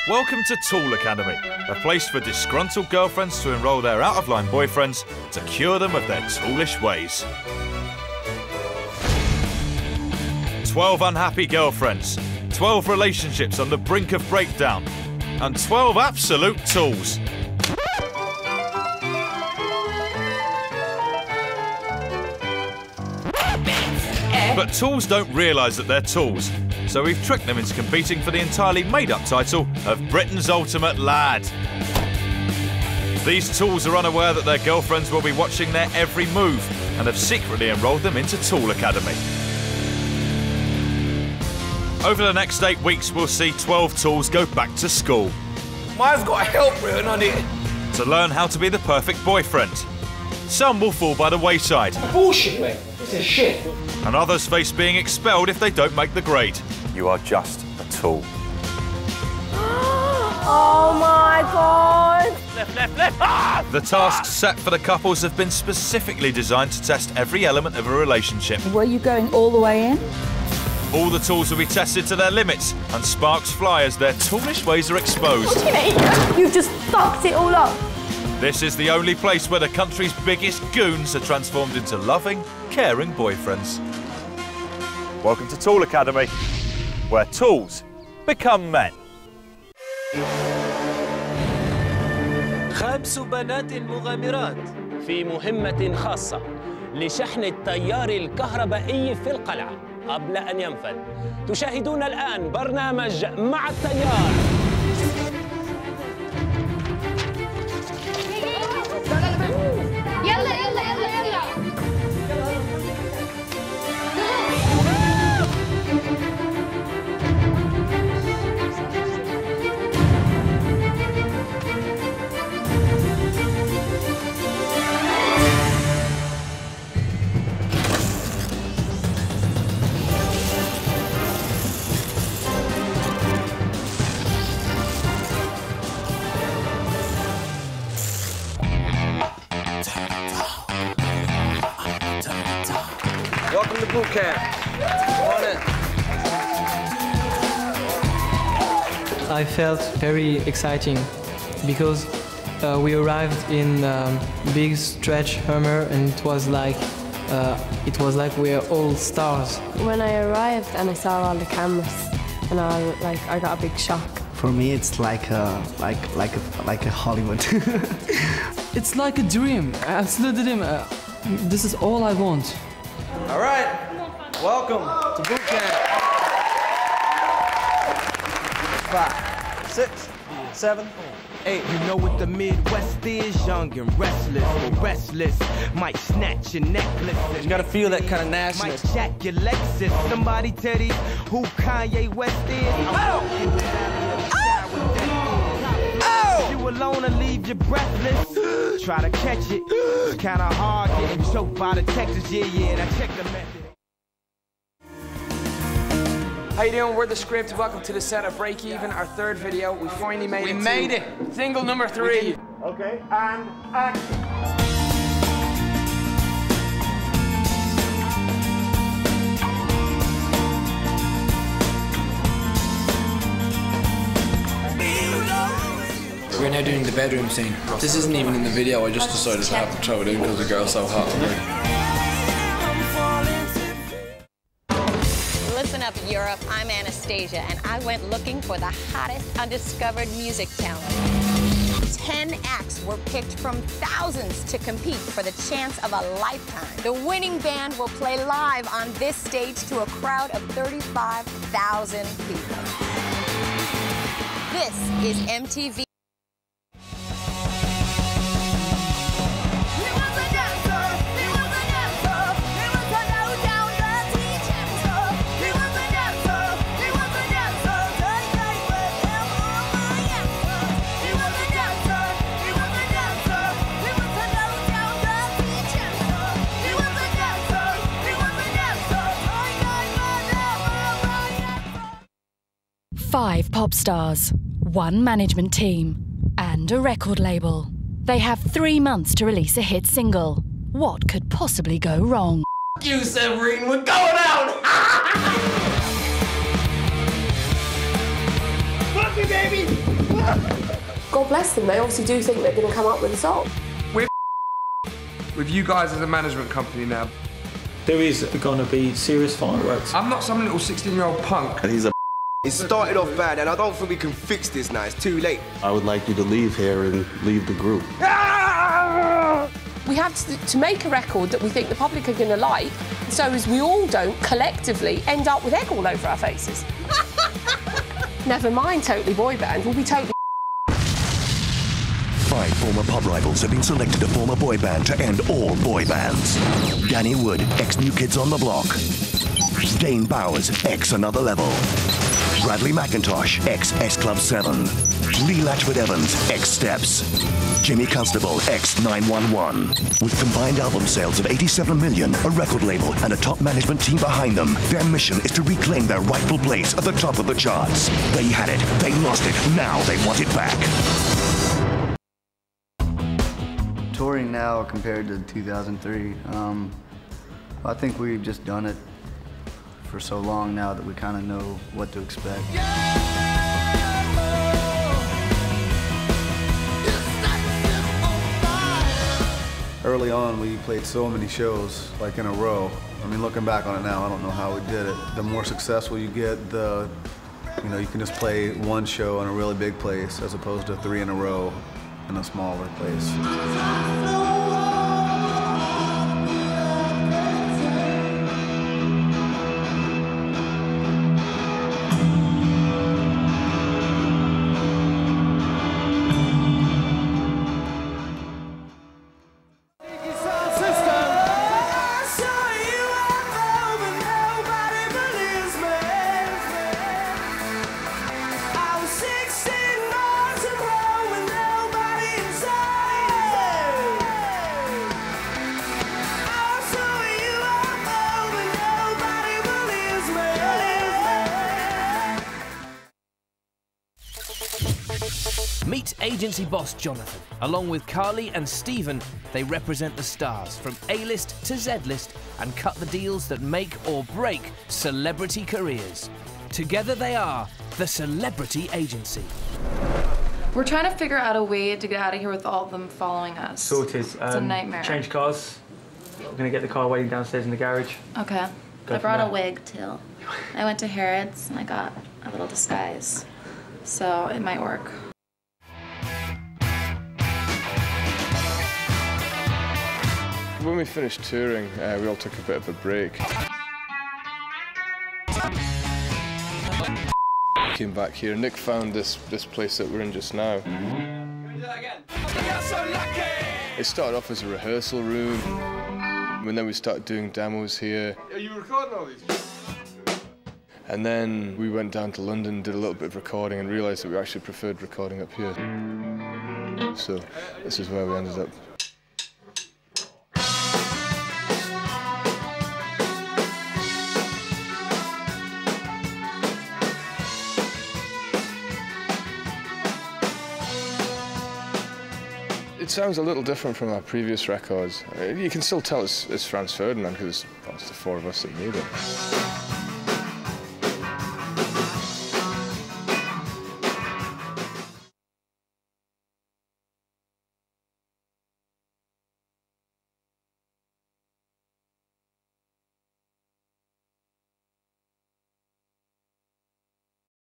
Welcome to Tool Academy, a place for disgruntled girlfriends to enrol their out-of-line boyfriends to cure them of their toolish ways. 12 unhappy girlfriends, 12 relationships on the brink of breakdown, and 12 absolute tools. But tools don't realise that they're tools, so we've tricked them into competing for the entirely made-up title of Britain's Ultimate Lad. These tools are unaware that their girlfriends will be watching their every move and have secretly enrolled them into Tool Academy. Over the next 8 weeks, we'll see 12 tools go back to school. Mine's got a help written on it. To learn how to be the perfect boyfriend. Some will fall by the wayside. Bullshit, mate. This is shit. And others face being expelled if they don't make the grade. You are just a tool. Oh my God! Left. Ah! The tasks set for the couples have been specifically designed to test every element of a relationship. Were you going all the way in? All the tools will be tested to their limits, and sparks fly as their toolish ways are exposed. You've just fucked it all up. This is the only place where the country's biggest goons are transformed into loving, caring boyfriends. Welcome to Tool Academy, where tools become men. خمس بنات مغامرات في مهمة خاصة لشحن التيار الكهربائي في القلعة قبل أن ينفذ. تشاهدون الآن برنامج مع التيار. Welcome to boot camp. On it. I felt very exciting because we arrived in big stretch Hummer, and it was like we're all stars. When I arrived and I saw all the cameras, and I got a big shock. For me, it's like a Hollywood. It's like a dream, absolute dream. This is all I want. All right. Welcome to boot camp. 5, 6, 7, 8. You know what the Midwest is, young and restless, might snatch your necklace. You gotta feel that kind of nastiness. Might jack your Lexus. Somebody tell these who Kanye West is. Oh! You alone and leave you breathless. Try to catch it. It's kinda hard getting choked by the Texas. Yeah, I check the method. How you doing? We're The Script. Welcome to the set of Break Even, our 3rd video. We finally made it. We made it. Single number 3. Okay, and action. We're now doing the bedroom scene. This isn't even in the video, I just decided to have to throw it in because the girl's so hot. Listen up, Europe. I'm Anastasia, and I went looking for the hottest undiscovered music talent. 10 acts were picked from thousands to compete for the chance of a lifetime. The winning band will play live on this stage to a crowd of 35,000 people. This is MTV. Five pop stars, 1 management team, and a record label. They have 3 months to release a hit single. What could possibly go wrong? You, Severine, we're going out! Fuck me, baby! God bless them, they obviously do think they're going to come up with a song. We're with you guys as a management company now. There is going to be serious fireworks. I'm not some little 16-year-old punk. And he's a It started off bad, and I don't think we can fix this now. It's too late. I would like you to leave here and leave the group. We have to make a record that we think the public are going to like, so as we all don't collectively end up with egg all over our faces. Never mind Totally Boy Band, we'll be totally. 5 former pub rivals have been selected to form a boy band to end all boy bands. Danny Wood, ex-New Kids on the Block. Dane Bowers, ex-Another Level. Bradley McIntosh, ex-S Club 7. Lee Latchford Evans, ex-Steps. Jimmy Constable, ex-911. With combined album sales of 87 million, a record label, and a top management team behind them, their mission is to reclaim their rightful place at the top of the charts. They had it, they lost it, now they want it back. Touring now compared to 2003, I think we've just done it for so long now that we kind of know what to expect. Early on, we played so many shows, like in a row. I mean, looking back on it now, I don't know how we did it. The more successful you get, you can just play one show in a really big place as opposed to 3 in a row in a smaller place. Meet agency boss Jonathan. Along with Carly and Stephen, they represent the stars from A-list to Z-list and cut the deals that make or break celebrity careers. Together they are the Celebrity Agency. We're trying to figure out a way to get out of here with all of them following us. Sorted. It's a nightmare. Change cars. We're going to get the car waiting downstairs in the garage. Okay. I brought a wig, too. I went to Harrods and I got a little disguise. So it might work. When we finished touring, we all took a bit of a break. Came back here. Nick found this place that we're in just now. It started off as a rehearsal room, and then we started doing demos here. Are you recording all these? And then we went down to London, did a little bit of recording, and realised that we actually preferred recording up here. So this is where we ended up. It sounds a little different from our previous records. You can still tell it's Franz Ferdinand because it's the 4 of us that made it.